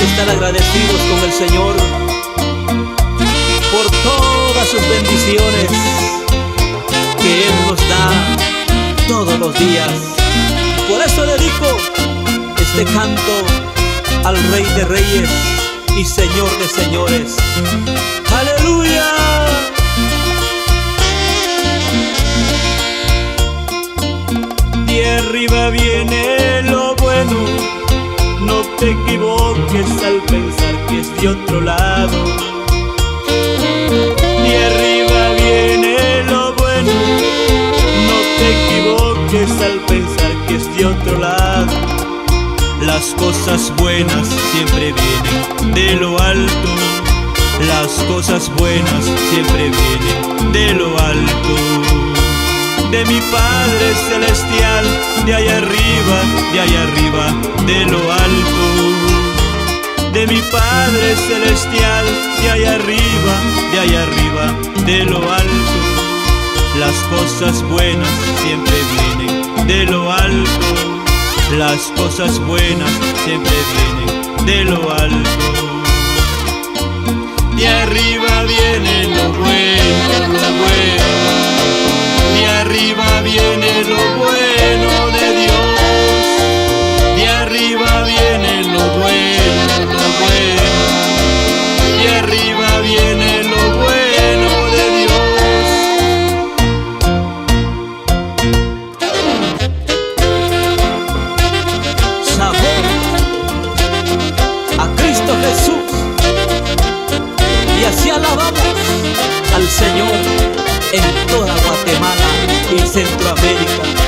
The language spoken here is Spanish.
que estar agradecidos con el Señor por todas sus bendiciones que Él nos da todos los días. Por eso dedico este canto al Rey de Reyes y Señor de Señores. ¡Aleluya! De arriba viene lo bueno, no te equivoques al pensar que es de otro lado. De arriba viene lo bueno, no te equivoques al pensar que es de otro lado. Las cosas buenas siempre vienen de lo alto. Las cosas buenas siempre vienen de lo alto. De mi Padre Celestial, de allá arriba, de lo alto. De mi Padre Celestial, de allá arriba, de lo alto. Las cosas buenas siempre vienen de lo alto. Las cosas buenas siempre vienen de lo alto. De arriba viene lo bueno, lo bueno. De arriba viene lo bueno de Dios. De arriba viene lo bueno, lo bueno. De arriba viene lo bueno de Dios. Sabor a Cristo Jesús. Y así alabamos al Señor en toda Guatemala y Centroamérica.